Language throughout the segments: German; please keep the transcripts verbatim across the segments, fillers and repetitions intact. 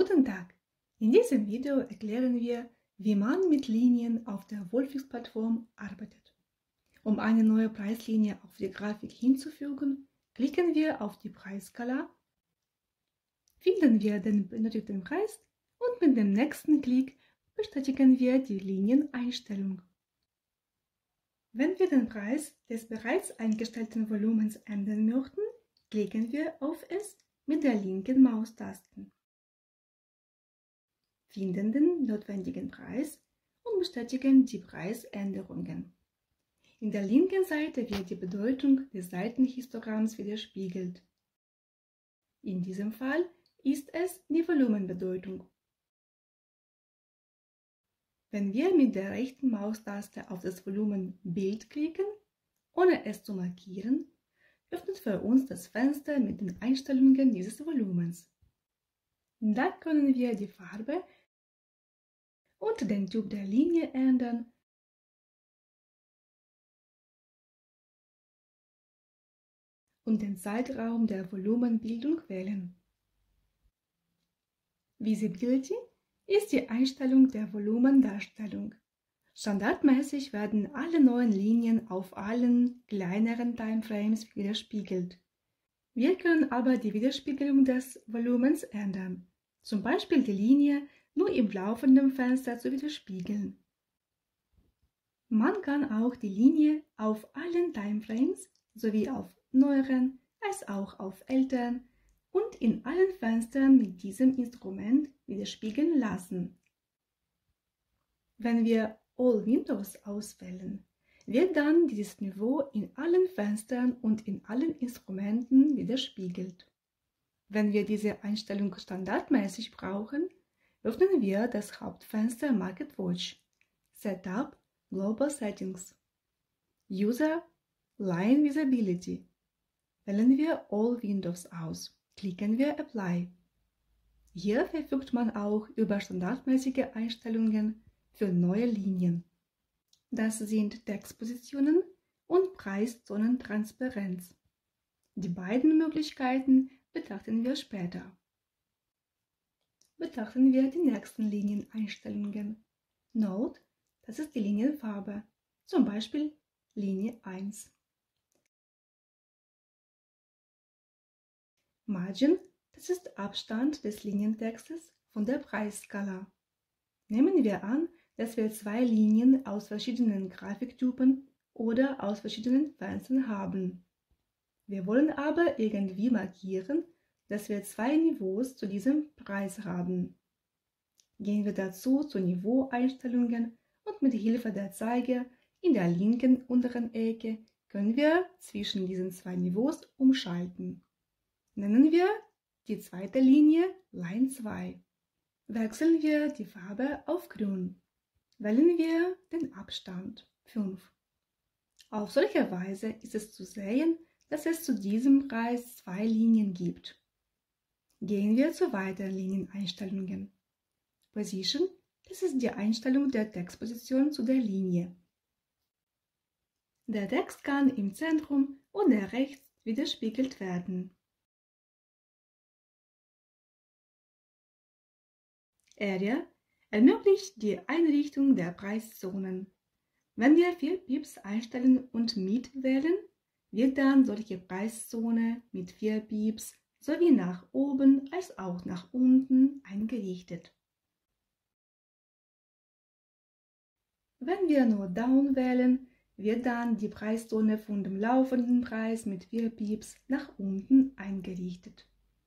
Guten Tag! In diesem Video erklären wir, wie man mit Linien auf der Wallfix-Plattform arbeitet. Um eine neue Preislinie auf die Grafik hinzufügen, klicken wir auf die Preisskala, finden wir den benötigten Preis und mit dem nächsten Klick bestätigen wir die Linieneinstellung. Wenn wir den Preis des bereits eingestellten Volumens ändern möchten, klicken wir auf es mit der linken Maustaste, finden den notwendigen Preis und bestätigen die Preisänderungen. In der linken Seite wird die Bedeutung des Seitenhistogramms widerspiegelt. In diesem Fall ist es die Volumenbedeutung. Wenn wir mit der rechten Maustaste auf das Volumenbild klicken, ohne es zu markieren, öffnet für uns das Fenster mit den Einstellungen dieses Volumens. Da können wir die Farbe und den Typ der Linie ändern und den Zeitraum der Volumenbildung wählen. Visibility ist die Einstellung der Volumendarstellung. Standardmäßig werden alle neuen Linien auf allen kleineren Timeframes widerspiegelt. Wir können aber die Widerspiegelung des Volumens ändern, zum Beispiel die Linie nur im laufenden Fenster zu widerspiegeln. Man kann auch die Linie auf allen Timeframes sowie auf neueren als auch auf älteren und in allen Fenstern mit diesem Instrument widerspiegeln lassen. Wenn wir All Windows auswählen, wird dann dieses Niveau in allen Fenstern und in allen Instrumenten widerspiegelt. Wenn wir diese Einstellung standardmäßig brauchen, öffnen wir das Hauptfenster MarketWatch, Setup, Global Settings, User, Line Visibility. Wählen wir All Windows aus, klicken wir Apply. Hier verfügt man auch über standardmäßige Einstellungen für neue Linien. Das sind Textpositionen und Preiszonentransparenz. Die beiden Möglichkeiten betrachten wir später. Betrachten wir die nächsten Linieneinstellungen. Note, das ist die Linienfarbe, zum Beispiel Linie eins. Margin, das ist Abstand des Linientextes von der Preisskala. Nehmen wir an, dass wir zwei Linien aus verschiedenen Grafiktypen oder aus verschiedenen Fenstern haben. Wir wollen aber irgendwie markieren, dass wir zwei Niveaus zu diesem Preis haben. Gehen wir dazu zu Niveaueinstellungen und mit Hilfe der Zeiger in der linken unteren Ecke können wir zwischen diesen zwei Niveaus umschalten. Nennen wir die zweite Linie Line zwei. Wechseln wir die Farbe auf Grün. Wählen wir den Abstand fünf. Auf solche Weise ist es zu sehen, dass es zu diesem Preis zwei Linien gibt. Gehen wir zu weiteren Linieneinstellungen. Position, das ist die Einstellung der Textposition zu der Linie. Der Text kann im Zentrum oder rechts widerspiegelt werden. Area ermöglicht die Einrichtung der Preiszonen. Wenn wir vier Pips einstellen und Mid wählen, wird dann solche Preiszone mit vier Pips sowie nach oben als auch nach unten eingerichtet. Wenn wir nur Down wählen, wird dann die Preiszone von dem laufenden Preis mit vier Pips nach unten eingerichtet.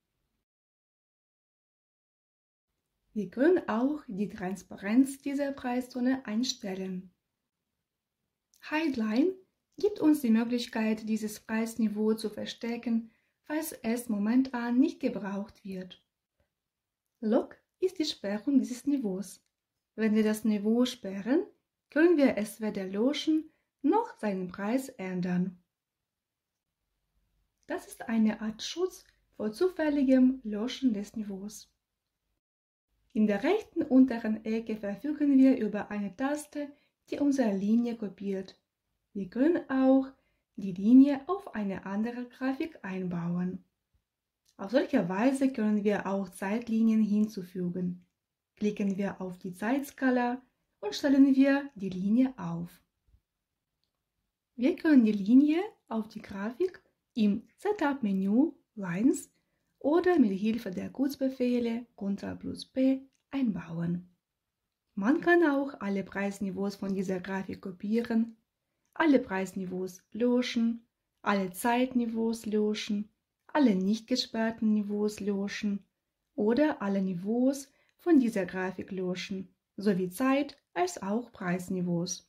Wir können auch die Transparenz dieser Preiszone einstellen. Hideline gibt uns die Möglichkeit, dieses Preisniveau zu verstecken, falls es momentan nicht gebraucht wird. Lock ist die Sperrung dieses Niveaus. Wenn wir das Niveau sperren, können wir es weder löschen noch seinen Preis ändern. Das ist eine Art Schutz vor zufälligem Löschen des Niveaus. In der rechten unteren Ecke verfügen wir über eine Taste, die unsere Linie kopiert. Wir können auch die Linie auf eine andere Grafik einbauen. Auf solche Weise können wir auch Zeitlinien hinzufügen. Klicken wir auf die Zeitskala und stellen wir die Linie auf. Wir können die Linie auf die Grafik im Setup-Menü Lines oder mit Hilfe der Kurzbefehle Ctrl plus P einbauen. Man kann auch alle Preisniveaus von dieser Grafik kopieren, alle Preisniveaus löschen, alle Zeitniveaus löschen, alle nicht gesperrten Niveaus löschen oder alle Niveaus von dieser Grafik löschen, sowie Zeit- als auch Preisniveaus.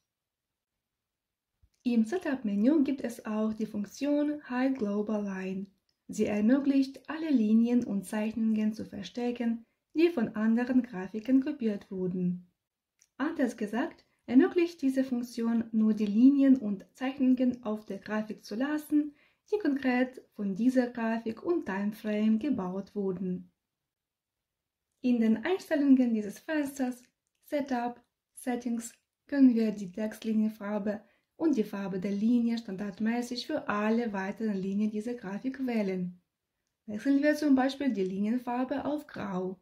Im Setup-Menü gibt es auch die Funktion Hide Global Line. Sie ermöglicht, alle Linien und Zeichnungen zu verstecken, die von anderen Grafiken kopiert wurden. Anders gesagt, ermöglicht diese Funktion nur die Linien und Zeichnungen auf der Grafik zu lassen, die konkret von dieser Grafik und Timeframe gebaut wurden. In den Einstellungen dieses Fensters Setup Settings können wir die Textlinienfarbe und die Farbe der Linie standardmäßig für alle weiteren Linien dieser Grafik wählen. Wechseln wir zum Beispiel die Linienfarbe auf Grau.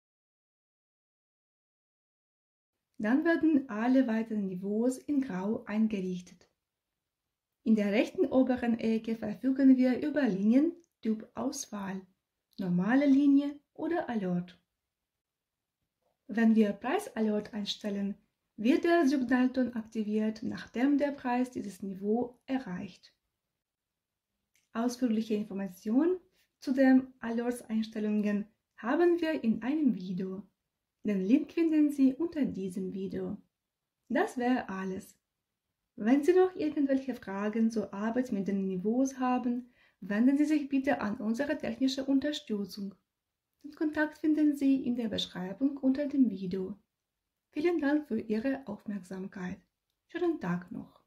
Dann werden alle weiteren Niveaus in Grau eingerichtet. In der rechten oberen Ecke verfügen wir über Linientyp-Auswahl, normale Linie oder Alert. Wenn wir Preis-Alert einstellen, wird der Signalton aktiviert, nachdem der Preis dieses Niveau erreicht. Ausführliche Informationen zu den Alerts-Einstellungen haben wir in einem Video. Den Link finden Sie unter diesem Video. Das wäre alles. Wenn Sie noch irgendwelche Fragen zur Arbeit mit den Niveaus haben, wenden Sie sich bitte an unsere technische Unterstützung. Den Kontakt finden Sie in der Beschreibung unter dem Video. Vielen Dank für Ihre Aufmerksamkeit. Schönen Tag noch.